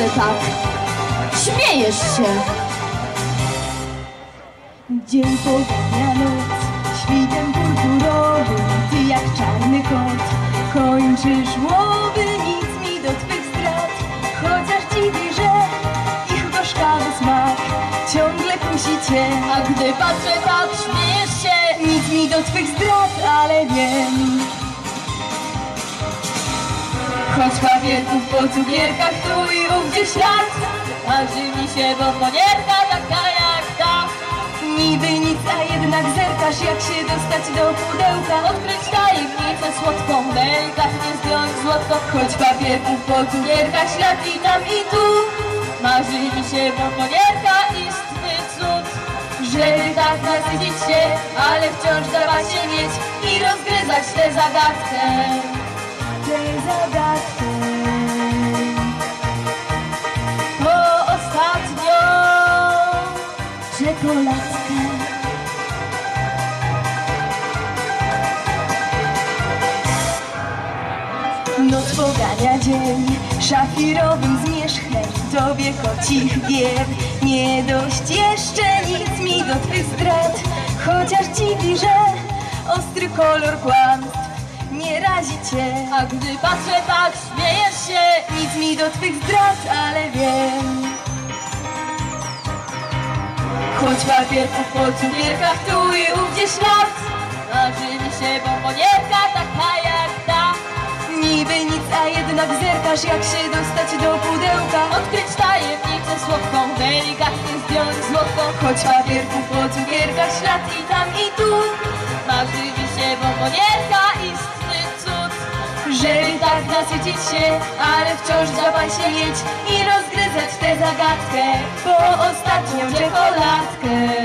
ale tak śmiejesz się. Dzień pogania noc, świtem purpurowym, ty jak czarny kot kończysz łowy, nic mi do twych zdrad, chociaż dziwi, że ich gorzkawy smak ciągle kusi cię. A gdy patrzę tak śmiejesz się. Nic mi do twych zdrad, ale wiem. Choć papierków po cukierkach tu i ówdzie ślad, marzy mi się bombonierka taka jak ta. Niby nic, a jednak zerkasz, jak się dostać do pudełka. Odkryć tajemnicę słodką, delikatnie zdjąć złotko. Choć papierków po cukierkach ślad i tam i tu, marzy mi się bombonierka, istny cud. Żeby tak nasycić się, ale wciąż dawać się mieć i rozgryzać tę zagadkę. Tę zagadkę. To ostatnio Czekoladkę. Noc pogania dzień szafirowym zmierzchem, tobie kocich gier. Nie dość jeszcze nic mi do twych zdrad, chociaż dziwi, że ostry kolor kłamstw nie razi cię. A gdy patrzę tak śmiejesz się. Nic mi do twych zdrad, ale wiem. Choć papierków po cukierkach tu i ówdzie ślad, marzy mi się bombonierka taka jak ta. Niby nic, a jednak zerkasz, jak się dostać do pudełka. Odkryć tajemnicę słodką, delikatnie zdjąć złotko. Choć papierków po cukierkach ślad i tam i tu, Marzy mi się bombonierka, istny cud. żeby tak nasycić się, ale wciąż działaj się mieć i rozgryzać tę zagadkę, po ostatnią czekoladkę.